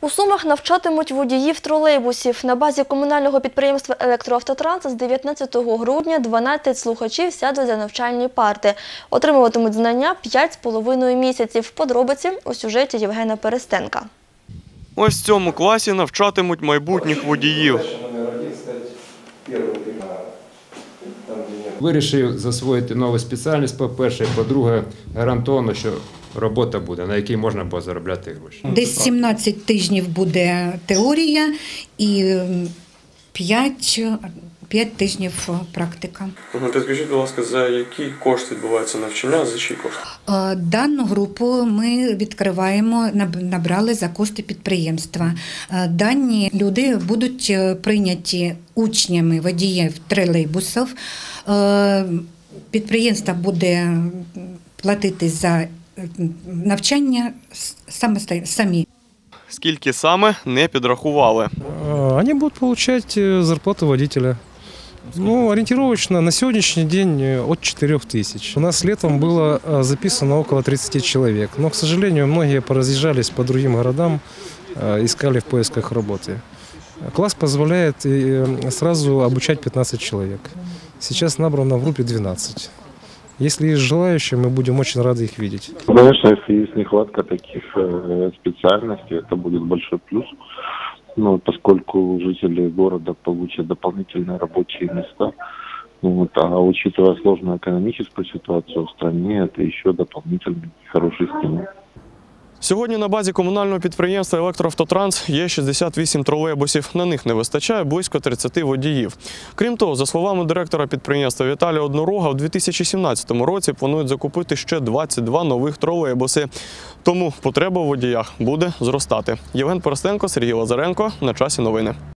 У Сумах навчатимуть водіїв тролейбусів. На базі комунального підприємства «Електроавтотранс» з 19 грудня 12 слухачів сядуть за навчальні парти. Отримуватимуть знання 5,5 місяців. Подробиці у сюжеті Євгена Перестенка. Ось в цьому класі навчатимуть майбутніх водіїв. Вирішив засвоїти нову спеціальність, по-перше. По-друге, гарантовано, що робота буде, на якій можна буде заробляти гроші. Десь 17 тижнів буде теорія і 5 тижнів практика. Підкажіть, будь ласка, за який кошт відбувається навчання, за чий кошт? Дану групу ми відкриваємо, набрали за кошти підприємства. Дані люди будуть прийняті учнями водіїв тролейбусів. Підприємство буде платити за навчання самі. Скільки саме, не підрахували. Они будут получать зарплату водителя. Ориентировочно на сегодняшний день от 4 тысяч. У нас летом было записано около 30 человек. Но, к сожалению, многие поразъезжались по другим городам, искали в поисках работы. Класс позволяет сразу обучать 15 человек. Сейчас набрано в группе 12. Если есть желающие, мы будем очень рады их видеть. Конечно, если есть нехватка таких специальностей, это будет большой плюс. Поскольку жители города получат дополнительные рабочие места, а учитывая сложную экономическую ситуацию в стране, это еще дополнительный хороший стимул. Сьогодні на базі комунального підприємства «Електроавтотранс» є 68 тролейбусів. На них не вистачає близько 30 водіїв. Крім того, за словами директора підприємства Віталія Однорога, у 2017 році планують закупити ще 22 нових тролейбуси. Тому потреба в водіях буде зростати. Євген Перестенко, Сергій Лазаренко. На часі новини.